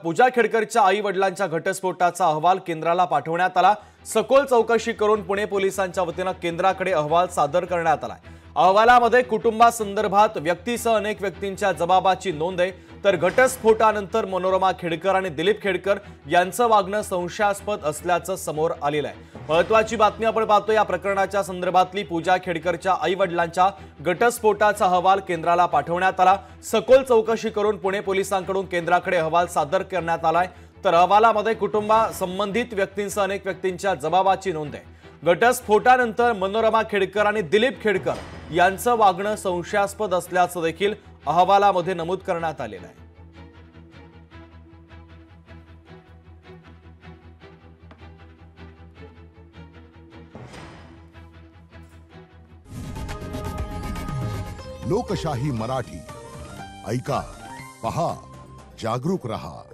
पूजा खेडकरच्या आई वडिलांच्या घटस्फोटाचा अहवाल केंद्राला पाठवण्यात आला। सखोल चौकशी करून पुणे पोलिसांच्या वतीने केंद्राकडे अहवाल सादर करण्यात आला। अहवालामध्ये कुटुंबासंदर्भात व्यक्तीसह अनेक व्यक्तींच्या जबाबाची नोंद आहे। तर घटस्फोटानंतर मनोरमा खेडकर आणि दिलीप खेडकर यांचं वागणं संशयास्पद असल्याचं समोर आलेलं आहे। महत्त्वाची बातमी आपण पाहतो। या प्रकरणाच्या संदर्भातली पूजा खेडकरच्या आई वडिलांच्या घटस्फोटाचा अहवाल केंद्राला पाठवण्यात आला। सखोल चौकशी करून पुणे पोलिसांकडून केंद्राकडे अहवाल सादर करण्यात आलाय। तर अहवालामध्ये कुटुंबासंबंधित व्यक्तींसह अनेक व्यक्तींच्या जबाबाची नोंद आहे। घटस्फोटानंतर मनोरमा खेडकर आणि दिलीप खेडकर यांचं वागणं संशयास्पद असल्याचं देखील अहवालामध्ये नमूद करण्यात आलेलं आहे। लोकशाही मराठी ऐका, पहा, जागरूक रहा।